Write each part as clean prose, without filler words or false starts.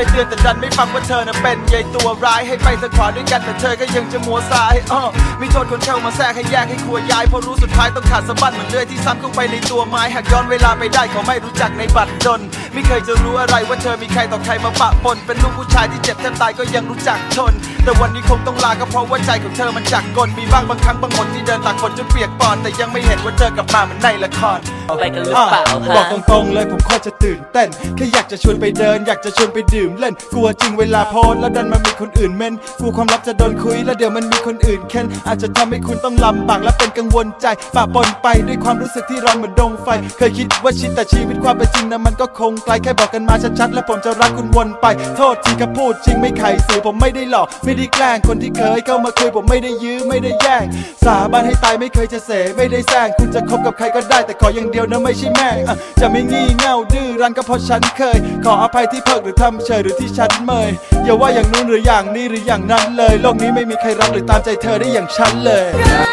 ยเตือนแต่ดันไม่ฟังว่าเธอน่ะเป็นใหญ่ตัวร้ายให้ไปทางขวาด้วยกันแต่เธอก็ยังจะมัวซ้ายมีโทษคนเข้ามาแทรกให้แยกให้ครัวย้ายเพราะรู้สุดท้ายต้องขาดสะบั้นเหมือนเลื่อยที่ซ้ำเข้าไปในตัวไม้หากย้อนเวลาไปได้เขาไม่รู้จักในบัตรดลไม่เคยจะรู้อะไรว่าเธอมีใครต่อใครมาปะปนเป็นลูกผู้ชายที่เจ็บแทบตายก็ยังรู้จักทนแต่วันนี้คงต้องลาก็เพราะว่าใจของเธอมันจักกลมีบ้างบางครั้งบางหนที่เดินตากฝนจนเปียกปอนแต่ยังไม่เห็นว่าเธอกลับมาเหมือนในละครไปกันหรือเปล่าบอกตรงๆเลยผมโคตรจะตื่นเต้นแค่อยากจะชวนไปเดินอยากจะชวนไปดื่มเล่นกลัวจริงเวลาโพสแล้วดันมามีคนอื่นเม้นกลัวความลับจะโดนคุยแล้วเดี๋ยวมันมีคนอื่นเค้นอาจจะทำให้คุณต้องลำบากและเป็นกังวลใจปะปนไปด้วยความรู้สึกที่ร้อนเหมือนดงไฟเคยคิดว่าชิดแต่ชีวิตความเป็นจริงนะมันก็คงไกลแค่บอกกันมาชัดๆแล้วผมจะรักคุณวนไปโทษทีคำพูดจริงไม่ไขสื่อผมไม่ได้หลอกไม่ได้แกล้งคนที่เคยเข้ามาคุยผมไม่ได้ยื้อไม่ได้แย่งสาบานให้ตายไม่เคยจะเสไม่ได้แซงคุณจะคบกับใครก็ได้แต่ขออย่างเดียวนะไม่ใช่แม่จะไม่งี่เง่าดื้อรั้นก็เพราะฉันเคยขออภัยที่เพิกหรือทำเฉยหรือที่ฉันเมยอย่าว่าอย่างนู้นหรืออย่างนี้หรืออย่างนั้นเลยโลกนี้ไม่มีใครรักหรือตามใจเธอได้อย่างฉันเลย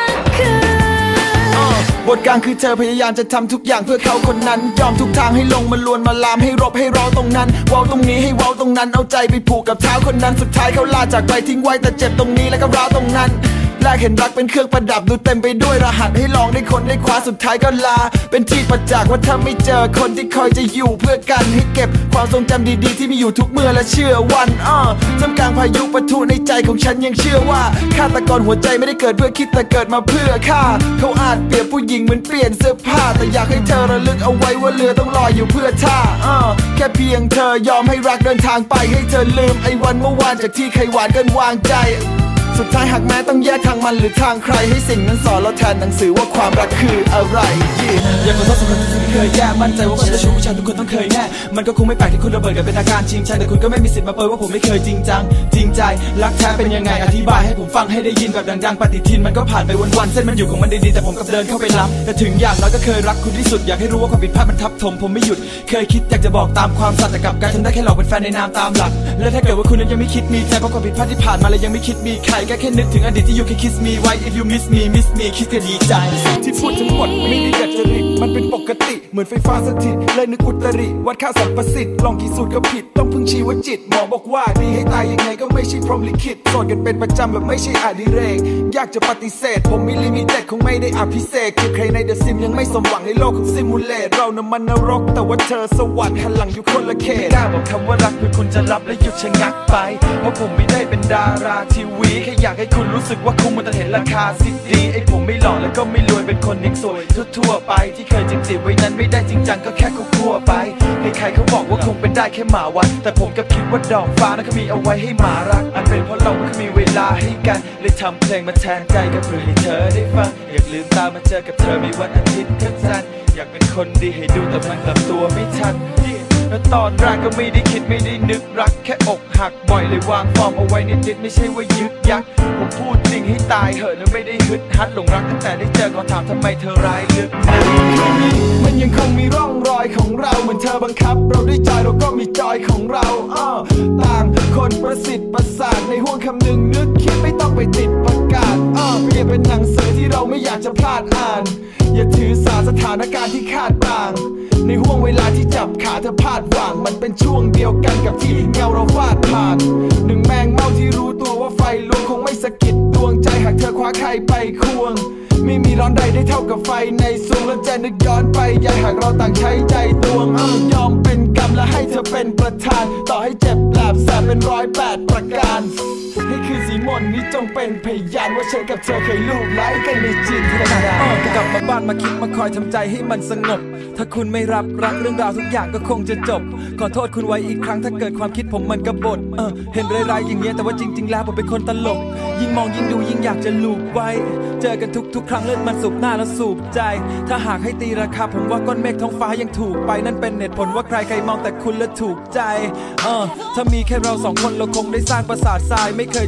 บทกลางคือเธอพยายามจะทำทุกอย่างเพื่อเขาคนนั้นยอมทุกทางให้ลงมาลวนมาลามให้รบให้ร้องตรงนั้นเว้าตรงนี้ให้เว้าตรงนั้นเอาใจไปผูกกับเท้าคนนั้นสุดท้ายเขาลาจากไปทิ้งไว้แต่เจ็บตรงนี้แล้วก็ร้าวตรงนั้นแรกเห็นรักเป็นเครื่องประดับดูเต็มไปด้วยรหัสให้ลองได้คนได้คว้าสุดท้ายก็ลาเป็นที่ประจักษ์ว่าถ้าไม่เจอคนที่คอยจะอยู่เพื่อกันให้เก็บความทรงจำดีๆที่มีอยู่ทุกเมื่อและเชื่อวันท่ามกลางพายุปะทุในใจของฉันยังเชื่อว่าฆาตกรหัวใจไม่ได้เกิดเพื่อคิดแต่เกิดมาเพื่อฆ่าเขาอาจเปรียบผู้หญิงเหมือนเปลี่ยนเสื้อผ้าแต่อยากให้เธอระลึกเอาไว้ว่าเรือต้องลอยอยู่เพื่อท่าแค่เพียงเธอยอมให้รักเดินทางไปให้เธอลืมไอ้วันเมื่อวานจากที่เคยหวานกันวางใจสุดท้ายหากแม้ต้องแยกทางมันหรือทางใครให้สิ่งนั้นสอนเราแทนหนังสือว่าความรักคืออะไรอยากขอโทษสำหรับสิ่งที่เคยแย่มั่นใจว่าคนจะชูผู้ชายทุกคนต้องเคยแน่มันก็คงไม่แปลกที่คุณระเบิดกันเป็นอาการจริงใจแต่คุณก็ไม่มีสิทธิ์มาเปิดว่าผมไม่เคยจริงจังจริงใจรักแท้เป็นยังไงอธิบายให้ผมฟังให้ได้ยินแบบดังๆปฏิทินมันก็ผ่านไปวันๆเส้นมันอยู่ของมันดีๆแต่ผมกับเดินเข้าไปล้ำแต่ถึงอย่างน้อยก็เคยรักคุณที่สุดอยากให้รู้ว่าความผิดพลาดมันทับถมผมไม่หยุดเคยคิดอยากจะบอกตามความสัตย์แต่กลับกลายทำได้แค่หลอกเป็นแฟนในนามตามหลักและถ้าเกิดว่าคุณนั้นยังไม่คิดมีใจเพราะความผิดพลาดที่ผ่านมาและยังไม่คิดมีใครแค่นึกถึงอดีตที่อยู่แค่ kiss me why if you miss me คิดก็ดีใจที่พูดทั้งหมดไม่ได้อยากจะริดมันเป็นปกติเหมือนไฟฟ้าสถิตเลยนึกอุตริวัดค่าสรรพสิทธิ์ลองกี่สูตรก็ผิดต้องพึ่งชีวจิตหมอบอกว่าดีให้ตายยังไงก็ไม่ใช่พรหมลิขิตโสดกันเป็นประจำแบบไม่ใช่อดิเรกอยากจะปฏิเสธผมมีลิมิเต็ดคงไม่ได้อภิเษกคือใครในเดอะซิมยังไม่สมหวังในโลกของซิมูเลตเรานะมันนรกแต่ว่าเธอสวรรค์หันหลังอยู่คนละเขตกล้าบอกคำว่ารักเพื่อคุณจะรับและหยุดชะงักไปเพราะผมไม่ได้เป็นดาราทีวีแค่อยากให้คุณรู้สึกว่าคุ้มมันจะเห็นราคาสิทธิ์ดีไอ้ผมไม่หล่อแล้วก็ไม่รวยเป็นคนยังสวยทั่วไปที่เคยจีบไว้นั้นไม่ได้จริงจังก็แค่คั่วไปให้ใครเขาบอกว่าคงเป็นได้แค่หมาวัดแต่ผมก็คิดว่าดอกฟ้านั้นก็มีเอาไว้ให้หมารักอันเป็นเพราะเราไม่มีเวลาให้กันเลยทำเพลงมาแทนใจกับเพื่อให้เธอได้ฟังอยากลืมตามาเจอกับเธอมีวันอาทิตย์ทั้งจันทร์อยากเป็นคนดีให้ดูแต่มันกลับตัวไม่ทันแล้วตอนแรกก็ไม่ได้คิดไม่ได้นึกรักแค่อกหักบ่อยเลยวางฟอร์มเอาไว้นิดๆไม่ใช่ว่ายึกยักผมพูดจริงให้ตายเหอะนะไม่ได้ฮึดฮัดหลงรักตั้งแต่ได้เจอขอถามทำไมเธอร้ายลึกมันยังคงมีร่องรอยของเราเหมือนเธอบังคับเราด้วยใจเราก็มีจอยของเราต่างคนประสิทธิ์ประสาทในห่วงคำหนึ่งนึกคิดไม่ต้องไปติดประกาศเปรียบเป็นหนังสือที่เราไม่อยากจะพลาดอ่านอย่าถือสาสถานการณ์ที่คาดต่างในห่วงเวลาที่จับขาเธอพลาดหวังมันเป็นช่วงเดียวกันกับที่เงาเราฟาดผ่านหนึ่งแมงเม่าที่รู้ตัวว่าไฟลวงคงไม่สะกิดดวงใจหากเธอคว้าใครไปควงไม่มีร้อนใดได้เท่ากับไฟในสูงแล้วจะนึกย้อนไปยายหากเราต่างใช้ใจตวงยอมเป็นกรรมและให้เธอเป็นประธานต่อให้เจ็บแปลบแสบเป็น108ประการให้คือสีมนนี้จงเป็นพยานว่าฉันกับเธอเคยลูบไล้กันในจิตวิญญาณกลับมาบ้านมาคิดมาคอยทำใจให้มันสงบถ้าคุณไม่รับรักเรื่องราวทุกอย่างก็คงจะจบขอโทษคุณไว้อีกครั้งถ้าเกิดความคิดผมมันกบฏเห็นร้ายๆอย่างเงี้ยแต่ว่าจริงๆแล้วผมเป็นคนตลกยิ่งมองยิ่งดูยิ่งอยากจะลูบไว้เจอกันทุกครั้งเลือดมันสูบหน้าแล้วสูบใจถ้าหากให้ตีราคาผมว่าก้อนเมฆท้องฟ้ายังถูกไปนั่นเป็นเหตุผลว่าใครมองแต่คุณแล้วถูกใจถ้ามีแค่เราสองคนเราคงได้สร้างปราสาททรายไม่เคยจะทุบไม่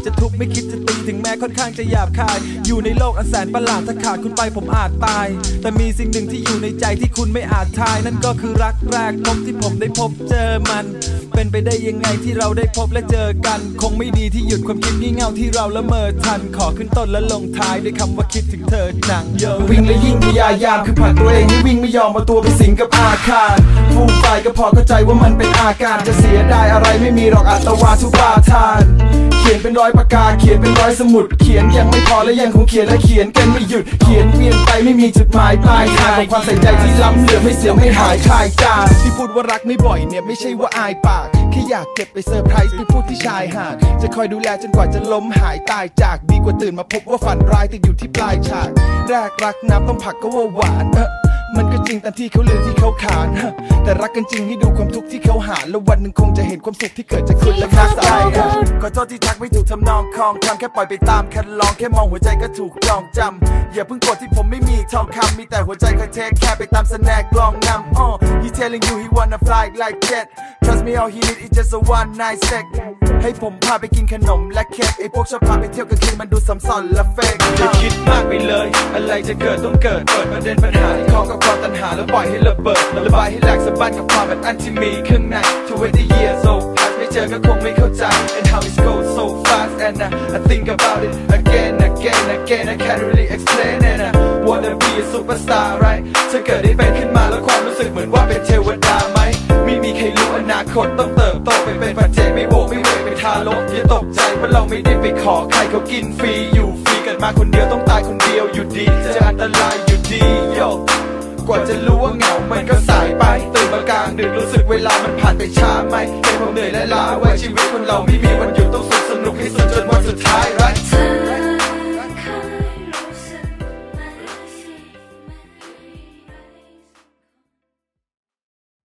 คิดจะตีถึงแม้ค่อนข้างจะหยาบคายอยู่ในโลกอันแสนประหลาดถ้าขาดคุณไปผมอาจตายแต่มีสิ่งหนึ่งที่อยู่ในใจที่คุณไม่อาจทายนั่นก็คือรักแรกพบที่ผมได้พบเจอมันเป็นไปได้ยังไงที่เราได้พบและเจอกันคงไม่ดีที่หยุดความคิดงี่เง่าที่เราละเมอทันขอขึ้นต้นและลงท้ายด้วยคำว่าคิดถึงเธอหนังเยอะวิ่งและยิ่งพยายามคือผลักตัวเองให้วิ่งไม่ยอมเอาตัวไปสิงกับอาคารฟูมไฟก็พอเข้าใจว่ามันเป็นอาการจะเสียได้อะไรไม่มีหรอกอัตวาทุปาทานเขียนเป็นร้อยปากกาเขียนเป็นร้อยสมุดเขียนยังไม่พอและยังคงเขียนและเขียนกันไม่หยุดเขียนเวียนไปไม่มีจุดหมายปลายทางของความใส่ใจที่ล้ำเหลือไม่เสียไม่หายคลายจางที่พูดว่ารักไม่บ่อยเนี่ยไม่ใช่ว่าอายปากแค่อยากเก็บไปเซอร์ไพรส์ไปพูดที่ชายหาดจะคอยดูแลจนกว่าจะล้มหายตายจากดีกว่าตื่นมาพบว่าฝันร้ายติดอยู่ที่ปลายฉากแรกรักน้ำต้องผักก็ว่าหวานมันก็จริงตามที่เขาลือที่เขาขานแต่รักกันจริงให้ดูความทุกข์ที่เขาหาแล้ววันหนึ่งคงจะเห็นความสุขที่เกิดจากคุณและนักใจขอโทษที่ทักไม่ถูกทำนองคลองคำแค่ปล่อยไปตามคันลองแค่มองหัวใจก็ถูกจองจำอย่าเพิ่งโกรธที่ผมไม่มีทองคำมีแต่หัวใจคอยเทคแค่ไปตามสแน็คกลองนำHe telling you he wanna fly like jet Trust me all he need is just a one night stand ให้ผมพาไปกินขนมและเค้กไอ้พวกชอบพาไปเที่ยวกลางคืนมันดูซ้ำซ้อนและเฟกอย่าคิดมากไปเลยอะไรจะเกิดต้องเกิดเปิดประเด็นปัญหาที่คอกับความตัณหาแล้วปล่อยให้ระเบิดระบายให้แหลกสะบั้นกับความอันที่มีข้างใน 20 years old past ไม่เจอก็คงไม่เข้าใจ and how it goes so fast and I think about it again I can't really explain and I wanna be a superstar right ถ้าเกิดได้เป็นขึ้นมาแล้วความรู้สึกเหมือนว่าเป็นเทวดาไหมไม่มีใครรู้อนาคตต้องเติบโตไปเป็นปัจเจกไม่โวกไม่เวกเป็นทารกอย่าตกใจเพราะเราไม่ได้ไปขอใครเขากินฟรีอยู่ฟรีกันมาคนเดียวต้องตายคนเดียวอยู่ดีจะอันตรายอยู่ดีโยกว่าจะรู้ว่าเหงามันก็สายไปตื่นมากลางดึกรู้สึกเวลามันผ่านไปช้าไหมเป็นความเหนื่อยและล้าไว้ชีวิตคนเราไม่มีวันหยุดต้องสุขสนุกให้สุดจนวันสุดท้ายright